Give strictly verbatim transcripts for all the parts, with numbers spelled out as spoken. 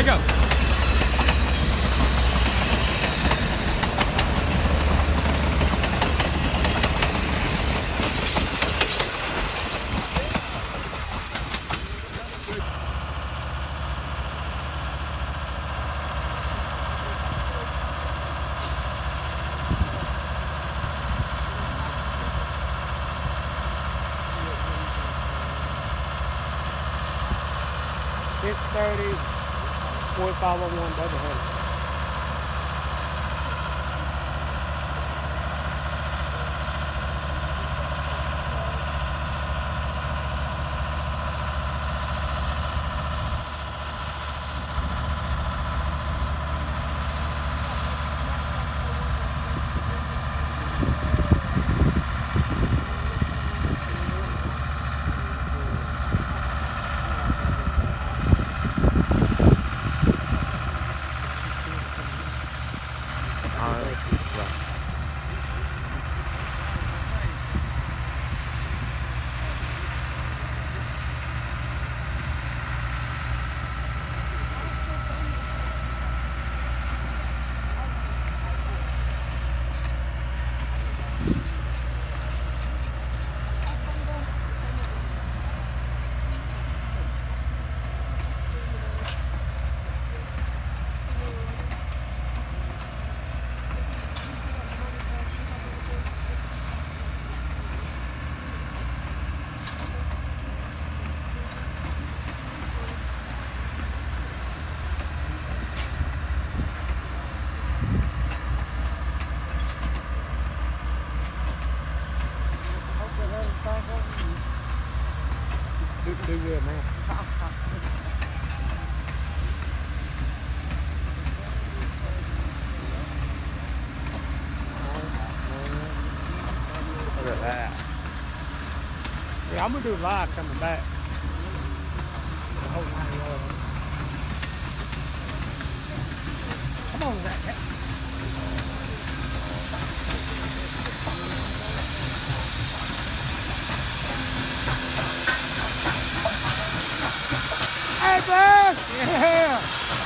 gotta go. six thirty, forty-five oh one, Brother Henry. Do, do good, man. Look at that. Yeah, I'm gonna do live coming back. The whole nine yards. Come on, Zach. Hey, bud! Yeah!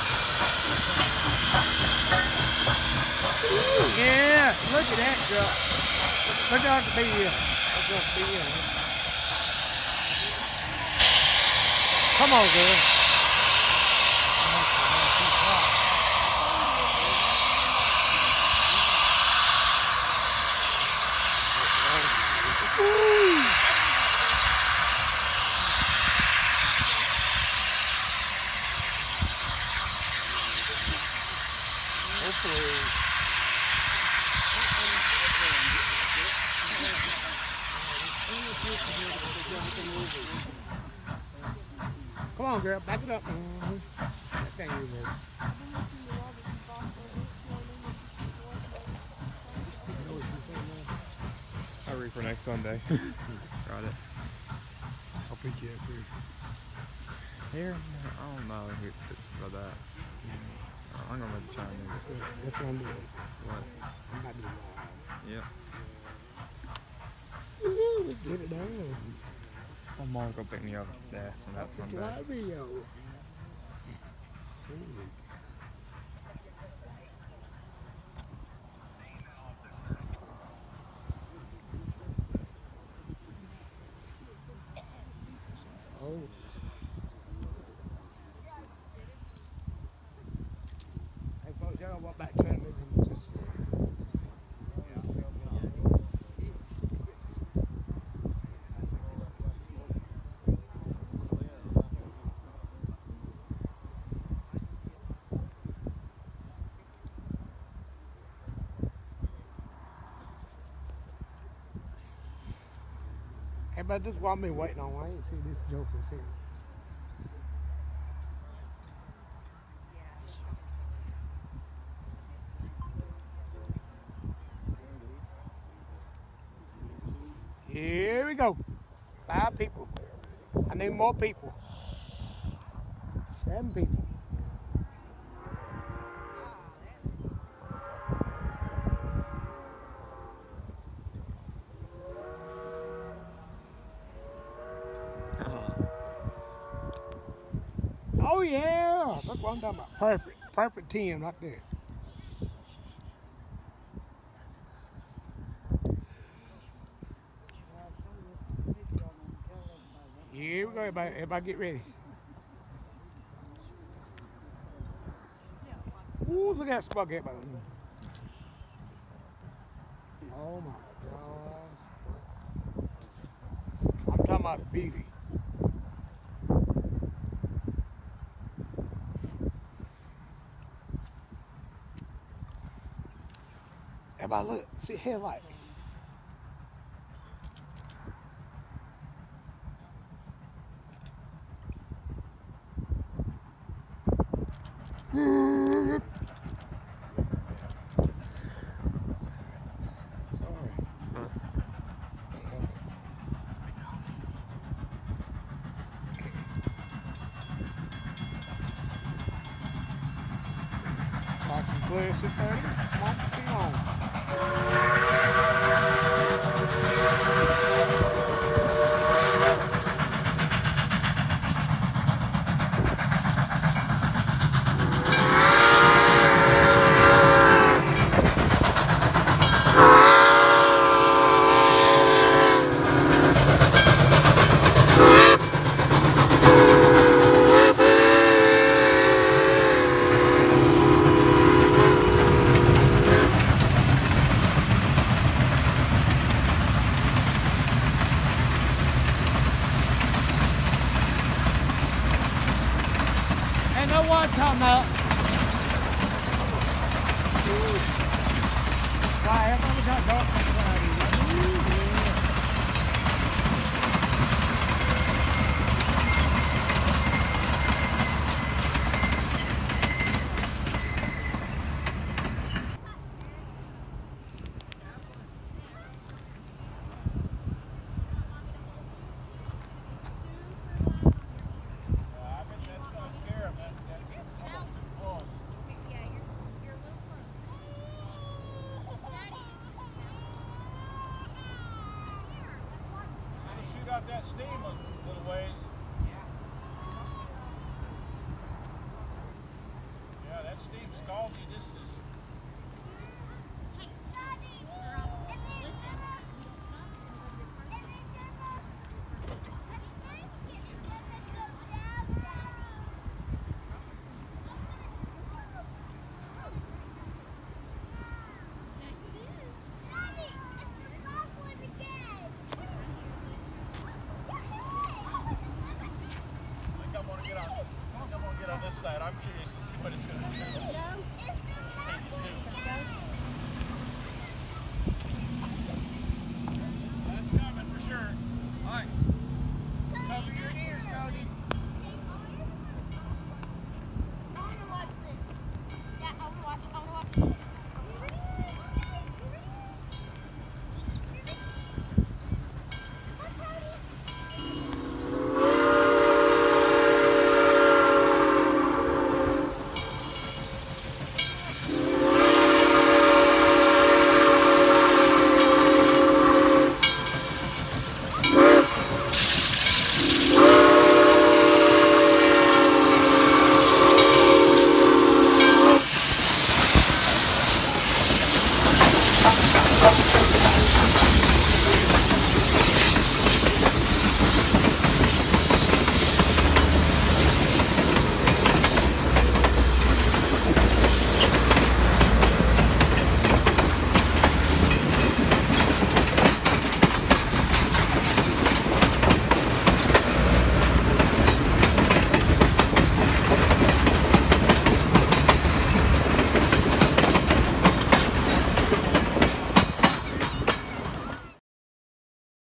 Yeah, look at that truck. Look out the B M. Look out the B M. Come on, girl. Woo! Hopefully. Come on, girl, back it up. Mm-hmm. That thing you move. I'll read for next Sunday. Got it. I'll pick you up here. Here? I don't know about that. I'm gonna let the Chinese. That's gonna do it. What? I'm about to do live. Yep. Woo, let's get it done. My mom go pick me up there, so that's That's a Sunday. live video. Holy. Oh. Hey folks, y'all walk back to that living room. Just hey, but this is what I've been waiting on. I ain't seen this joker since. Here we go. Five people. I need more people. Seven people. Oh yeah. Yeah, that's what I'm talking about. Perfect. Perfect ten right there. Here we go, everybody. Everybody get ready. Ooh, look at that spaghetti. Oh my God. I'm talking about the beauty. Everybody look, see headlight. Watching Classic thirty. Come on, see on. Ain't no one talking about. Why, everybody got dark inside here. Got that steam a little ways. Yeah, that steam scalded you just as. I'm gonna get on this side. I'm curious to see what it's going to